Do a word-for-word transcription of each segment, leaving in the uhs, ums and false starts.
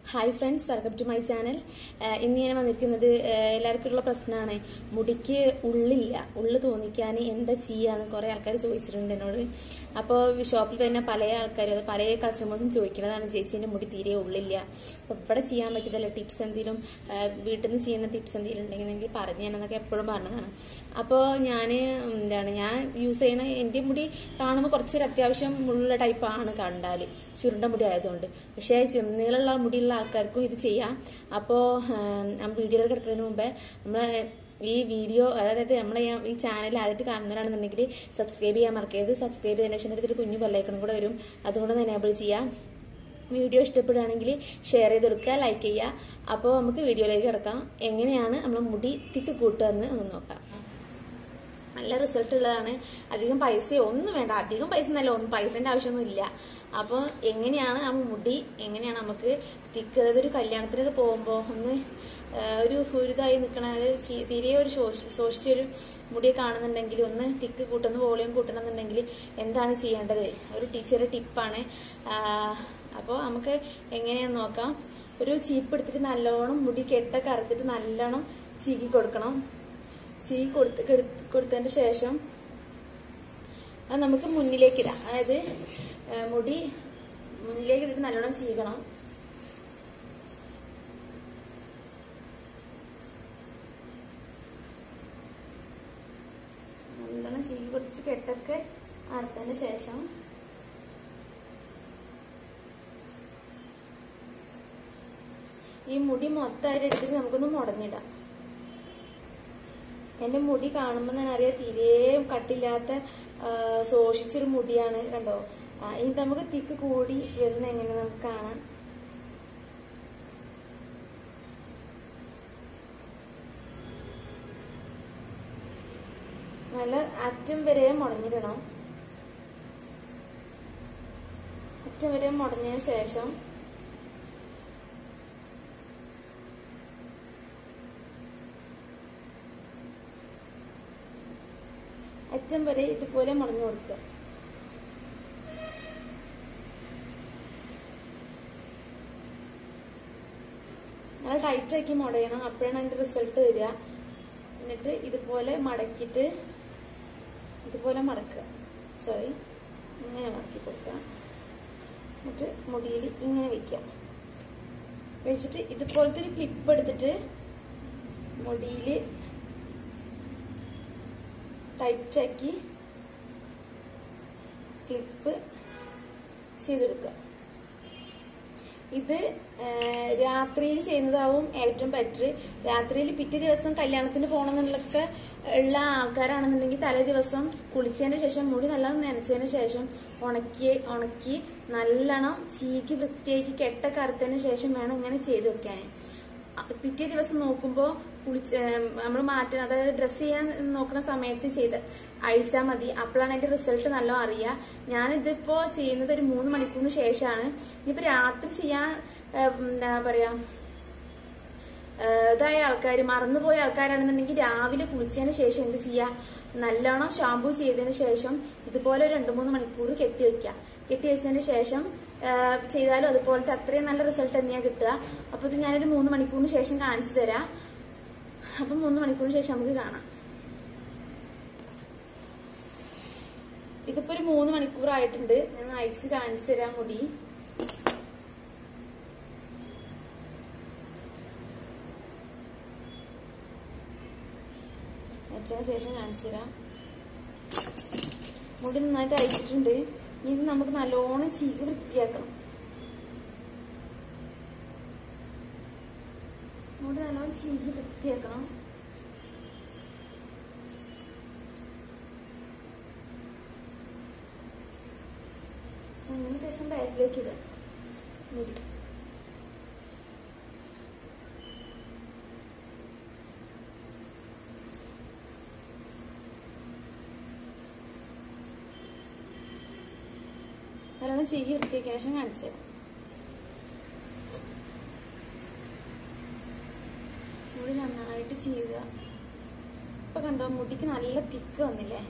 Hi friends, welcome to my channel. ഇന്ന് ഞാൻ വന്നിരിക്കുന്നത് എല്ലാവർക്കുള്ള പ്രശ്നമാണ്, മുടിക്ക് ഉള്ളില്ല. ഉള്ളു തോന്നിക്കാൻ എന്താ ചെയ്യാന്ന് കുറേ ആൾക്കാർ ചോദിച്ചിട്ടുണ്ട് എന്നോട്. അപ്പോൾ ഷോപ്പിൽ തന്നെ പല ആൾക്കാരും പല കസ്റ്റമേഴ്സും ചോദിക്കുന്നതാണ്, ചേച്ചീൻ്റെ മുടി തീരെ ഉള്ളില്ല, അപ്പോൾ ഇവിടെ ചെയ്യാൻ പറ്റിയതല്ല, ടിപ്സ് എന്തെങ്കിലും വീട്ടിൽ നിന്ന് ചെയ്യുന്ന ടിപ്സ് എന്തെങ്കിലും ഉണ്ടെങ്കിൽ പറഞ്ഞു തരാമെന്നൊക്കെ എപ്പോഴും പറഞ്ഞതാണ്. അപ്പോൾ ഞാൻ എന്താണ് ഞാൻ യൂസ് ചെയ്യണ എൻ്റെ മുടി കാണുമ്പോൾ കുറച്ചൊരു അത്യാവശ്യം ഉള്ള ടൈപ്പാണ് കണ്ടാൽ, ചുരുണ്ട മുടി ആയതുകൊണ്ട്. പക്ഷേ നീളമുള്ള മുടിയുള്ള ആൾക്കാർക്കും ഇത് ചെയ്യാം. അപ്പോൾ നമ്മൾ വീഡിയോയിൽ കിടക്കുന്നതിന് മുമ്പേ നമ്മൾ ഈ വീഡിയോ, അതായത് നമ്മളെ ഈ ചാനൽ ആദ്യമായിട്ട് കാണുന്നവരാണെന്നുണ്ടെങ്കിൽ സബ്സ്ക്രൈബ് ചെയ്യാൻ മറക്കരുത്. സബ്സ്ക്രൈബ് ചെയ്തതിന് ശേഷം എടുത്തിട്ട് കുഞ്ഞു ബെല്ലൈക്കണും കൂടെ വരും, അതുകൊണ്ട് എനേബിൾ ചെയ്യാം. വീഡിയോ ഇഷ്ടപ്പെടുകയാണെങ്കിൽ ഷെയർ ചെയ്ത് കൊടുക്കുക, ലൈക്ക് ചെയ്യുക. അപ്പോൾ നമുക്ക് വീഡിയോയിലേക്ക് കിടക്കാം. എങ്ങനെയാണ് നമ്മൾ മുടി തിക്ക് കൂട്ടുക എന്ന് ഒന്ന് നോക്കാം. നല്ല റിസൾട്ട് ഉള്ളതാണ്. അധികം പൈസ ഒന്നും വേണ്ട, അധികം പൈസ എന്നല്ല, ഒന്നും പൈസേൻ്റെ ആവശ്യമൊന്നും ഇല്ല. അപ്പോൾ എങ്ങനെയാണ് ആ മുടി എങ്ങനെയാണ് നമുക്ക് തിക്ക്, അതായത് ഒരു കല്യാണത്തിനൊക്കെ പോകുമ്പോൾ ഒന്ന് ഒരു ഒരുതായി നിൽക്കണ, അതായത് തീരെ ഒരു ശോഷി ശോഷിച്ചൊരു മുടിയെ കാണുന്നുണ്ടെങ്കിൽ ഒന്ന് തിക്ക് കൂട്ടുന്ന വോളിയം കൂട്ടണമെന്നുണ്ടെങ്കിൽ എന്താണ് ചെയ്യേണ്ടത്, ഒരു ടീച്ചറുടെ ടിപ്പാണ്. അപ്പോൾ നമുക്ക് എങ്ങനെയാന്ന് നോക്കാം. ഒരു ചീപ്പ് എടുത്തിട്ട് നല്ലോണം മുടി കെട്ടൊക്കെ അറുത്തിട്ട് നല്ലോണം ചീകി കൊടുക്കണം. ചീകി കൊടുത്ത് കൊടുത്തതിന് ശേഷം അത് നമുക്ക് മുന്നിലേക്ക് ഇടാം. അതായത് മുടി മുന്നിലേക്ക് ഇട്ടിട്ട് നല്ലോണം ചീകണം. നല്ലോണം ചീകി കൊടുത്തിട്ട് കെട്ടൊക്കെ അറുത്തതിന് ശേഷം ഈ മുടി മൊത്തമായിട്ട് എടുത്തിട്ട് നമുക്കൊന്ന് മുടഞ്ഞിടാം. എന്റെ മുടി കാണുമ്പോൾ തന്നെ അറിയാം, തീരെ കട്ടില്ലാത്ത ശോഷിച്ചൊരു മുടിയാണ്, കണ്ടോ. ഇനി നമുക്ക് തിക്ക് കൂടി വരുന്ന എങ്ങനെ നമുക്ക് കാണാം. നല്ല അറ്റം വരെ മുടഞ്ഞിടണം. അറ്റം വരെ മുടഞ്ഞതിന് ശേഷം അറ്റം വരെ ഇതുപോലെ മുടഞ്ഞു കൊടുക്കുക. നല്ല ടൈറ്റാക്കി മുടയണം, അപ്പോഴാണ് അതിന്റെ റിസൾട്ട് വരിക. എന്നിട്ട് ഇതുപോലെ മടക്കിയിട്ട് ഇതുപോലെ മടക്കുക, സോറി ഇങ്ങനെ മടക്കി കൊടുക്കുക. എന്നിട്ട് മുടിയിൽ ഇങ്ങനെ വെക്കുക. വെച്ചിട്ട് ഇതുപോലത്തെ ഒരു ക്ലിപ്പ് എടുത്തിട്ട് മുടിയിൽ ടൈറ്റാക്കി ക്ലിപ്പ് ചെയ്തെടുക്കുക. ഇത് രാത്രിയിൽ ചെയ്യുന്നതാവും ഏറ്റവും ബെറ്റർ. രാത്രിയിൽ പിറ്റേ ദിവസം കല്യാണത്തിന് പോകണമെന്നുള്ളൊക്കെ ഉള്ള ആൾക്കാരാണെന്നുണ്ടെങ്കിൽ തലേ ദിവസം കുളിച്ചതിന് ശേഷം മുടി നല്ലോണം നനച്ചതിന് ശേഷം ഉണക്കി ഉണക്കി നല്ലോണം ചീക്കി വൃത്തിയാക്കി കെട്ടൊക്കെ അറുത്തതിന് ശേഷം വേണം ഇങ്ങനെ ചെയ്ത് വെക്കാൻ. പിറ്റേ ദിവസം നോക്കുമ്പോൾ കുളിച്ച് നമ്മൾ മാറ്റാൻ, അതായത് ഡ്രസ്സ് ചെയ്യാൻ നോക്കുന്ന സമയത്ത് ചെയ്ത് അഴിച്ചാൽ മതി. അപ്പോഴാണ് അതിന്റെ റിസൾട്ട് നല്ല അറിയുക. ഞാനിതിപ്പോ ചെയ്യുന്നത് ഒരു മൂന്ന് മണിക്കൂറിന് ശേഷമാണ്. ഇനിയിപ്പോ രാത്രി ചെയ്യാൻ എന്താ പറയാ ഇതായ ആൾക്കാർ, മറന്നുപോയ ആൾക്കാരാണെന്നുണ്ടെങ്കിൽ രാവിലെ കുളിച്ചതിന് ശേഷം എന്ത് ചെയ്യുക, നല്ലോണം ഷാമ്പൂ ചെയ്തതിന് ശേഷം ഇതുപോലെ രണ്ടു മൂന്ന് മണിക്കൂർ കെട്ടി വെക്കുക. കെട്ടി വെച്ചതിന് ശേഷം ചെയ്താലും അതുപോലത്തെ അത്രയും നല്ല റിസൾട്ട് തന്നെയാണ് കിട്ടുക. അപ്പൊ ഇത് ഞാനൊരു മൂന്ന് മണിക്കൂറിന് ശേഷം കാണിച്ചു തരാം. അപ്പൊ മൂന്ന് മണിക്കൂറിന് ശേഷം നമുക്ക് കാണാം. ഇതിപ്പോ ഒരു മൂന്ന് മണിക്കൂർ ആയിട്ടുണ്ട്. ഞാൻ അയച്ച് കാണിച്ചു തരാം മുടി. അയച്ചതിന് ശേഷം കാണിച്ചു തരാം. മുടി നന്നായിട്ട് അയച്ചിട്ടുണ്ട്. ഇത് നമുക്ക് നല്ലോണം ചീകി വൃത്തിയാക്കണം. മുടി നല്ലോണം ചീകി വൃത്തിയാക്കണം. അതിന് ശേഷം ബാക്കിലേക്ക് ഇടുക മുടി. നല്ലോണം ചീകി വൃത്തിയാക്കിയ ശേഷം കാണിച്ചു തരാം. മുടി നന്നായിട്ട് ചെയ്യുക. ഇപ്പൊ കണ്ടോ, മുടിക്ക് നല്ല തിക്ക് വന്നില്ലേ.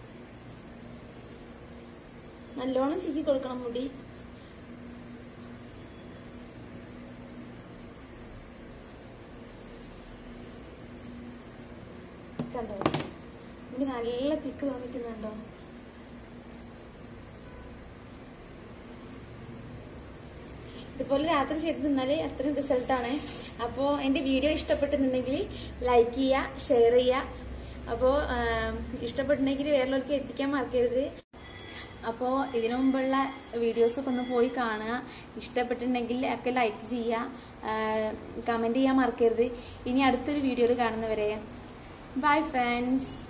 നല്ലോണം ചീകി കൊടുക്കണം മുടി. കണ്ടോ എനിക്ക് നല്ല തിക്ക് തോന്നിക്കുന്നുണ്ടോ? ഇതുപോലെ രാത്രി ചെയ്ത് തിന്നാല് അത്രയും റിസൾട്ടാണ്. അപ്പോൾ എൻ്റെ വീഡിയോ ഇഷ്ടപ്പെട്ടിട്ടുണ്ടെങ്കിൽ ലൈക്ക് ചെയ്യുക, ഷെയർ ചെയ്യുക. അപ്പോൾ ഇഷ്ടപ്പെട്ടിട്ടുണ്ടെങ്കിൽ വേറെയുള്ളവർക്ക് എത്തിക്കാൻ മറക്കരുത്. അപ്പോൾ ഇതിനു മുമ്പുള്ള വീഡിയോസൊക്കെ ഒന്ന് പോയി കാണുക. ഇഷ്ടപ്പെട്ടിട്ടുണ്ടെങ്കിൽ ഒക്കെ ലൈക്ക് ചെയ്യുക, കമൻറ്റ് ചെയ്യാൻ മറക്കരുത്. ഇനി അടുത്തൊരു വീഡിയോയിൽ കാണുന്നവരെ ബൈ ഫ്രണ്ട്സ്.